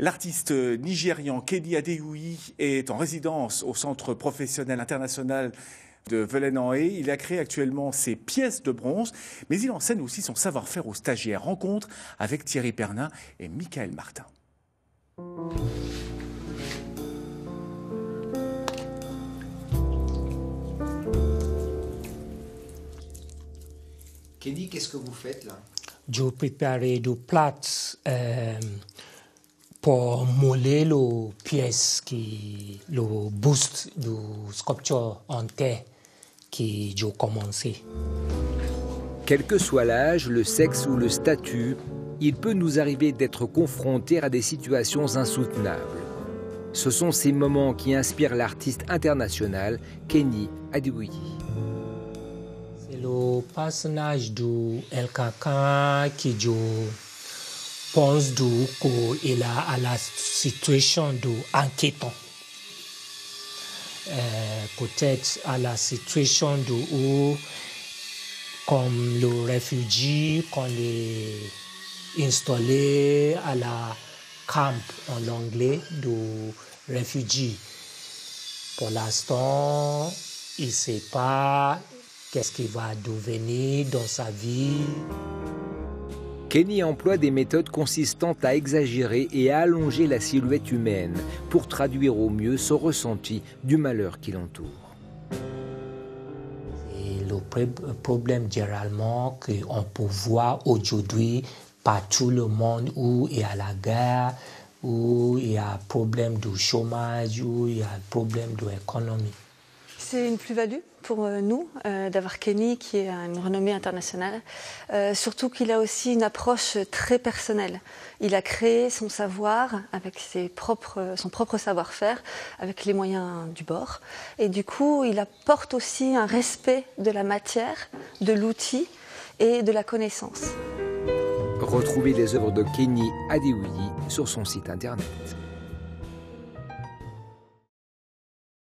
L'artiste nigérian Kenny Adeoye est en résidence au Centre professionnel international de Velen-en-Haye. Il a créé actuellement ses pièces de bronze, mais il enseigne aussi son savoir-faire aux stagiaires. Rencontre avec Thierry Pernin et Michael Martin. Kenny, qu'est-ce que vous faites là? Je prépare des plats pour moller les pièces qui le boost de sculpture en terre que j'ai commencé. Quel que soit l'âge, le sexe ou le statut, il peut nous arriver d'être confrontés à des situations insoutenables. Ce sont ces moments qui inspirent l'artiste international Kenny Adeoye. C'est le personnage de El Kaka qui je pense qu'il a à la situation d'inquiétant. Peut-être à la situation où, comme le réfugié, qu'on est installé à la camp en anglais de réfugiés. Pour l'instant, il ne sait pas qu'est-ce qu'il va devenir dans sa vie. Kenny emploie des méthodes consistant à exagérer et à allonger la silhouette humaine pour traduire au mieux son ressenti du malheur qui l'entoure. Et le problème généralement qu'on peut voir aujourd'hui partout le monde où il y a la guerre, où il y a un problème de chômage, où il y a un problème de l'économie. C'est une plus-value pour nous d'avoir Kenny qui est une renommée internationale, surtout qu'il a aussi une approche très personnelle. Il a créé son savoir avec son propre savoir-faire, avec les moyens du bord. Et du coup, il apporte aussi un respect de la matière, de l'outil et de la connaissance. Retrouvez les œuvres de Kenny Adeoye sur son site internet.